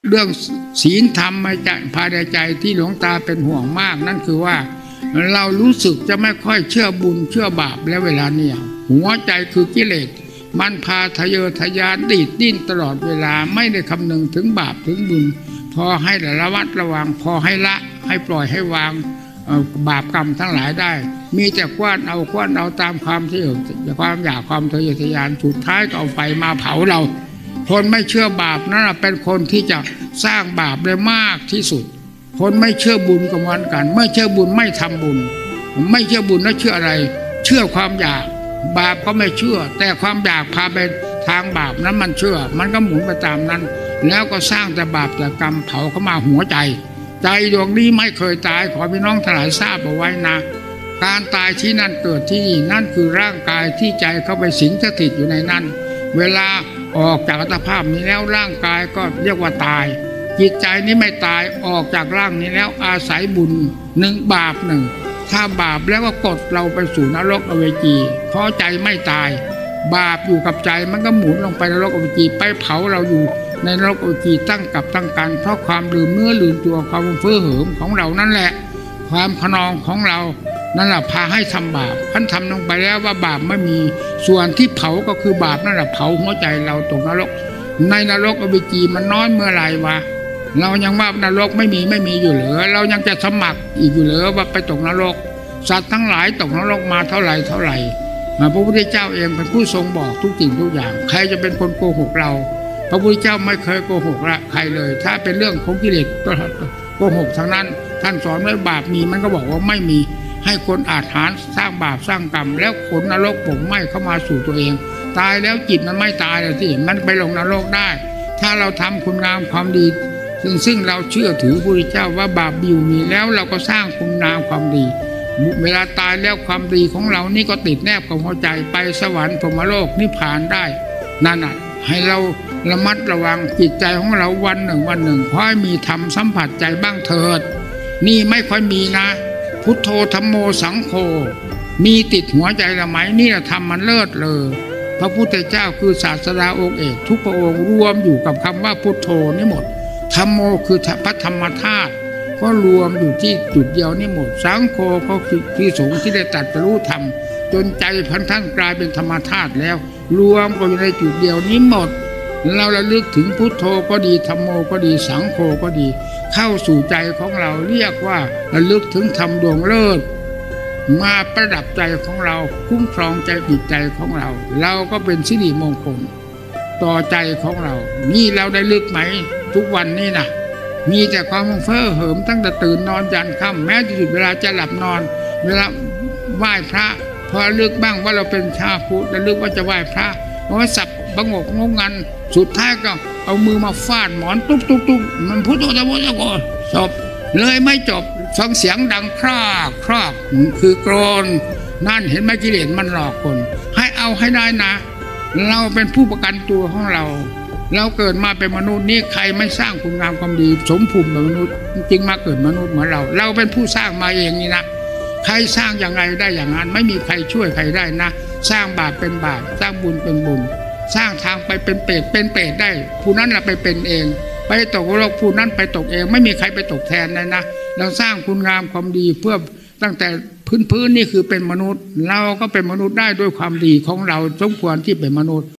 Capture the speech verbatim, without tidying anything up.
เรื่องศีลธรรมภายในใจที่หลวงตาเป็นห่วงมากนั่นคือว่าเรารู้สึกจะไม่ค่อยเชื่อบุญเชื่อบาปแล้วเวลาเนี่ยหัวใจคือกิเลสมันพาทะเยอทะยานดีดดิ้นตลอดเวลาไม่ได้คำนึงถึงบาปถึงบุญพอให้ระวัดระวังพอให้ละให้ปล่อยให้วางบาปกรรมทั้งหลายได้มีแต่กว้านเอากว้านเอาตามความที่ความอยากความทะเยอทะยานสุดท้ายก็เอาไฟมาเผาเราคนไม่เชื่อบาปนั่นเป็นคนที่จะสร้างบาปได้มากที่สุดคนไม่เชื่อบุญก็เหมือนกันไม่เชื่อบุญไม่ทำบุญไม่เชื่อบุญแล้วเชื่ออะไรเชื่อความอยากบาปก็ไม่เชื่อแต่ความอยากพาไปทางบาปนั้นมันเชื่อมันก็หมุนไปตามนั้นแล้วก็สร้างแต่บาปแต่กรรมเผาเข้ามาหัวใจใจดวงนี้ไม่เคยตายขอพี่น้องทั้งหลายทราบเอาไว้นะการตายที่นั่นเกิดที่นี่นั่นคือร่างกายที่ใจเข้าไปสิงสถิตอยู่ในนั้นเวลาออกจากอัตภาพนี้แล้วร่างกายก็เรียกว่าตายจิตใจนี้ไม่ตายออกจากร่างนี้แล้วอาศัยบุญหนึ่งบาปหนึ่งถ้าบาปแล้วก็กดเราไปสู่นรกอเวจีเพราะใจไม่ตายบาปอยู่กับใจมันก็หมุนลงไปนรกอเวจีไปเผาเราอยู่ในนรกอเวจีตั้งกับตั้งกันเพราะความลืมเนื้อลืมตัวความเฟ้อเหิมของเรานั่นแหละความขนองของเรานั่นแหละพาให้ทำบาปท่านทำลงไปแล้วว่าบาปไม่มีส่วนที่เผาก็คือบาปนั่นแหละเผาหัวใจเราตกนรกในนรกอเวจีมันน้อยเมื่อไรวะเรายังว่านรกไม่มีไม่มีอยู่เหลือเรายังจะสมัครอีกอยู่เหลือว่าไปตกนรกสัตว์ทั้งหลายตกนรกมาเท่าไหร่เท่าไหร่พระพุทธเจ้าเองเป็นผู้ทรงบอกทุกสิ่งทุกอย่างใครจะเป็นคนโกหกเราพระพุทธเจ้าไม่เคยโกหกละใครเลยถ้าเป็นเรื่องของกิเลสโกหกทั้งนั้นท่านสอนไว้บาปมีมันก็บอกว่าไม่มีให้คนอาถรรพ์สร้างบาปสร้างกรรมแล้วขนนรกผงไหม้เข้ามาสู่ตัวเองตายแล้วจิตมันไม่ตายเลยที่มันไปลงนรกได้ถ้าเราทำคุณงามความดีซึ่งซึ่งเราเชื่อถือพระพุทธเจ้าว่าบาปบิวมีแล้วเราก็สร้างคุณงามความดีเวลาตายแล้วความดีของเรานี่ก็ติดแนบกับหัวใจไปสวรรค์พรหมโลกนิพพานได้นั่นน่ะให้เราระมัดระวังจิตใจของเราวันหนึ่งวันหนึ่งขอให้มีธรรมสัมผัสใจบ้างเถิดนี่ไม่ค่อยมีนะพุทโธธัมโมสังโฆมีติดหัวใจละไหมนี่ธรรมมันเลิศเลยพระพุทธเจ้าคือศาสดาองค์เอกทุกพระองค์รวมอยู่กับคำว่าพุทโธนี่หมดธัมโมคือพระธรรมธาตุก็รวมอยู่ที่จุดเดียวนี่หมดสังโฆก็คือที่สงฆ์ที่ได้ตรัสรู้ธรรมจนใจพันท่านกลายเป็นธรรมธาตุแล้วรวมกันอยู่ในจุดเดียวนี้หมดเราระลึกถึงพุทโธก็ดีธัมโมก็ดีสังโฆก็ดีเข้าสู่ใจของเราเรียกว่าระลึกถึงธรรมดวงเลิศมาประดับใจของเราคุ้มครองใจจิตใจของเราเราก็เป็นสิริมงคลต่อใจของเรานี่เราได้ลึกไหมทุกวันนี้นะมีแต่ความเฟ้อเหิมตั้งแต่ตื่นนอนยันค่ำแม้ที่สุดเวลาจะหลับนอนเวลาไหว้พระพอลึกบ้างว่าเราเป็นชาวพุทธแล้วลึกว่าจะไหว้พระเพราะว่าสับบังกงงงันสุดท้ายก็เอามือมาฟาดหมอนตุ๊บตุ๊บตุ๊บมันพุทโธธรรมโมสังโฆจบเลยไม่จบฟังเสียงดังครากครากคือโกรนนั่นเห็นไหมกิเลสมันหลอกคนให้เอาให้ได้นะเราเป็นผู้ประกันตัวของเราเราเกิดมาเป็นมนุษย์นี่ใครไม่สร้างคุณงามความดีสมภูมิเป็นมนุษย์จริงมาเกิดมนุษย์เหมือนเราเราเป็นผู้สร้างมาเองนี่นะใครสร้างอย่างไรได้อย่างนั้นไม่มีใครช่วยใครได้นะสร้างบาปเป็นบาปสร้างบุญเป็นบุญสร้างทางไปเป็นเปรตเป็นเปรตได้ผู้นั้นเราไปเป็นเองไปตกนรกผู้นั้นไปตกเองไม่มีใครไปตกแทนเลยนะเราสร้างคุณงามความดีเพื่อตั้งแต่พื้นพื้นนี่คือเป็นมนุษย์เราก็เป็นมนุษย์ได้ด้วยความดีของเราสมควรที่เป็นมนุษย์